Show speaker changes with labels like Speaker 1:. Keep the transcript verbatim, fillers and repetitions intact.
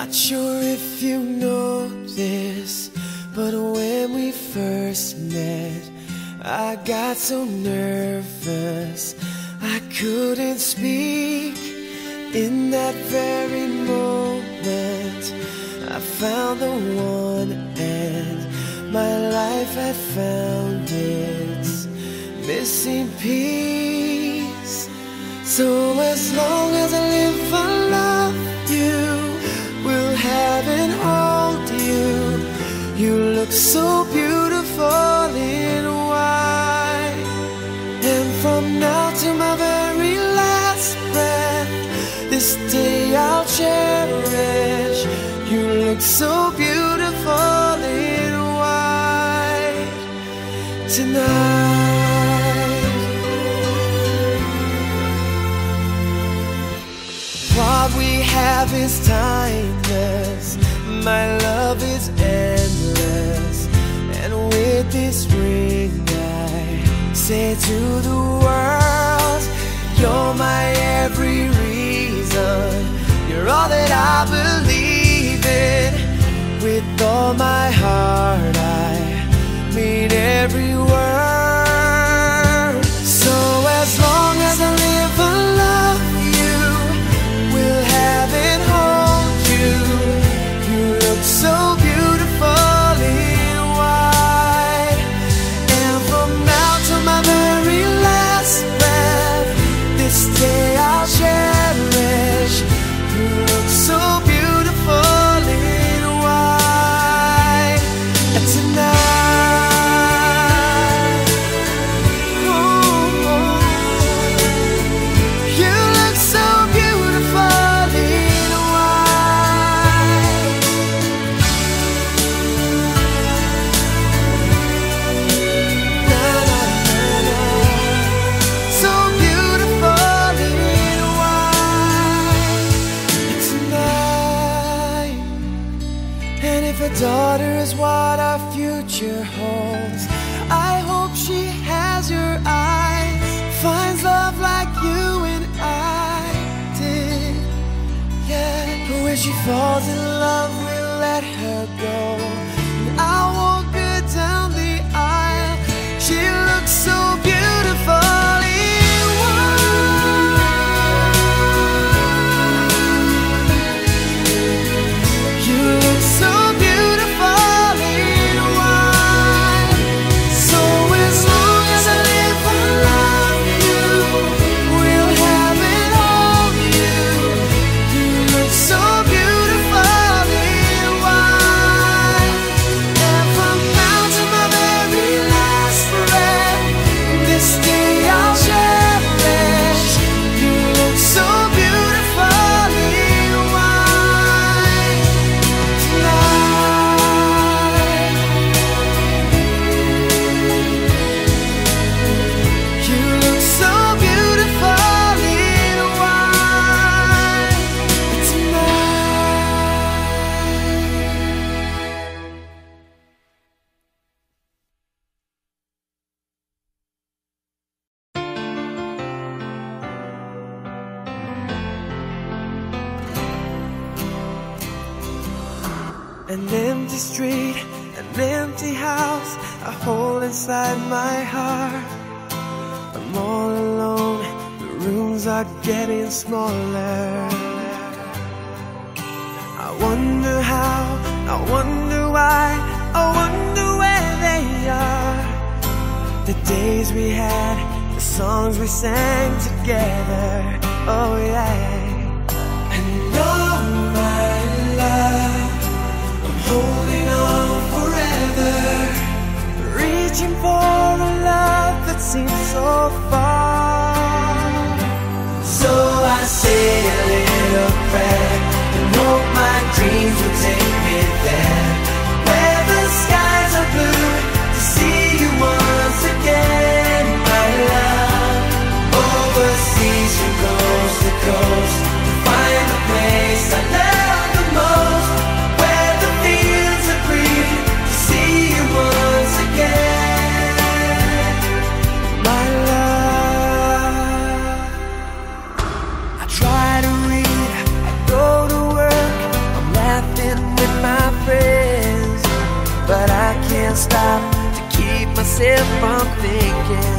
Speaker 1: Not sure if you know this, but when we first met, I got so nervous I couldn't speak. In that very moment, I found the one, and my life had found its missing piece. So as long as I live, I love you, will have and hold you. You look so beautiful in white, and from now to my very last breath, this day I'll cherish. You look so beautiful in white tonight. What we have is timeless, my love is endless, and with this ring I say to the world, you're my every reason, you're all that I believe in. With all my heart I mean every word. So as long as I live, I love you, will have and hold you. You look so beautiful in white, and from now to my very last breath, this day I'll cherish. You look so beautiful in white tonight. Oh, you look so beautiful in white. Na, na, na, na. So beautiful in white tonight. And if a daughter is what our future holds, I hope she has your eyes, finds love like you and I did. Yeah, but when she falls in love, we'll let her go, and I'll walk her down the aisle. She looks so beautiful in white. You look so beautiful in white. So as long as I live, I love you, will have and hold you. You look so beautiful in white, and from now to my very last breath, this day I'll cherish. You look so beautiful in white tonight. You look so beautiful in white tonight. An empty street, an empty house, a hole inside my heart. I'm all alone, the rooms are getting smaller. I wonder how, I wonder why, I wonder where they are. The days we had, the songs we sang together, oh yeah. And all my love, I'm holding on forever, reaching for a love that seems so far. So I say a little prayer and hope my dreams will take me there, where the skies are blue, to see you once again, my love. Overseas from coast to coast, can't stop to keep myself from thinking